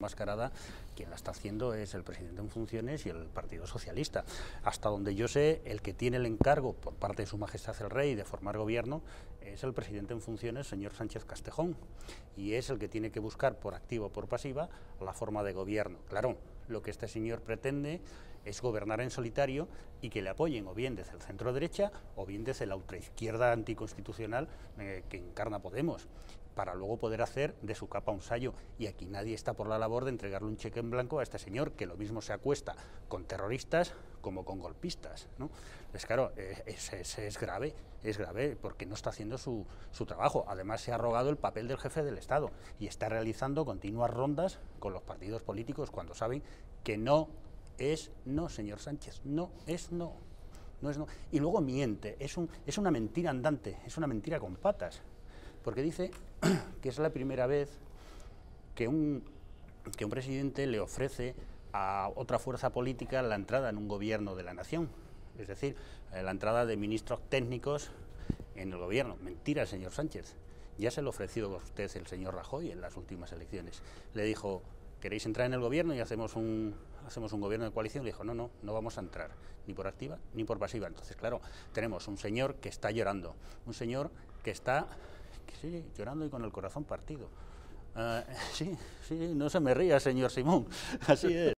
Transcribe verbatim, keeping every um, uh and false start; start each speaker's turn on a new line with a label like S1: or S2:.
S1: Mascarada, quien la está haciendo es el presidente en funciones y el Partido Socialista. Hasta donde yo sé, el que tiene el encargo por parte de Su Majestad el Rey de formar gobierno es el presidente en funciones, señor Sánchez Castejón, y es el que tiene que buscar por activa o por pasiva la forma de gobierno. Claro, lo que este señor pretende es gobernar en solitario y que le apoyen o bien desde el centro derecha o bien desde la ultraizquierda anticonstitucional eh, que encarna Podemos, para luego poder hacer de su capa un sayo. Y aquí nadie está por la labor de entregarle un cheque en blanco a este señor, que lo mismo se acuesta con terroristas como con golpistas, ¿no? Pues claro, es, es, es grave, es grave porque no está haciendo su, su trabajo. Además se ha arrogado el papel del jefe del Estado y está realizando continuas rondas con los partidos políticos cuando saben que no es no, señor Sánchez, no es no, no es no. Y luego miente, es, un, es una mentira andante, es una mentira con patas, porque dice que es la primera vez que un, que un presidente le ofrece a otra fuerza política la entrada en un gobierno de la nación, es decir, la entrada de ministros técnicos en el gobierno. Mentira, señor Sánchez, ya se lo ofreció a usted el señor Rajoy en las últimas elecciones. Le dijo: ¿queréis entrar en el gobierno y hacemos un, hacemos un gobierno de coalición? Le dijo: no, no, no vamos a entrar, ni por activa ni por pasiva. Entonces, claro, tenemos un señor que está llorando, un señor que está... Sí, llorando y con el corazón partido. Uh, sí, sí, no se me ría, señor Simón, así es.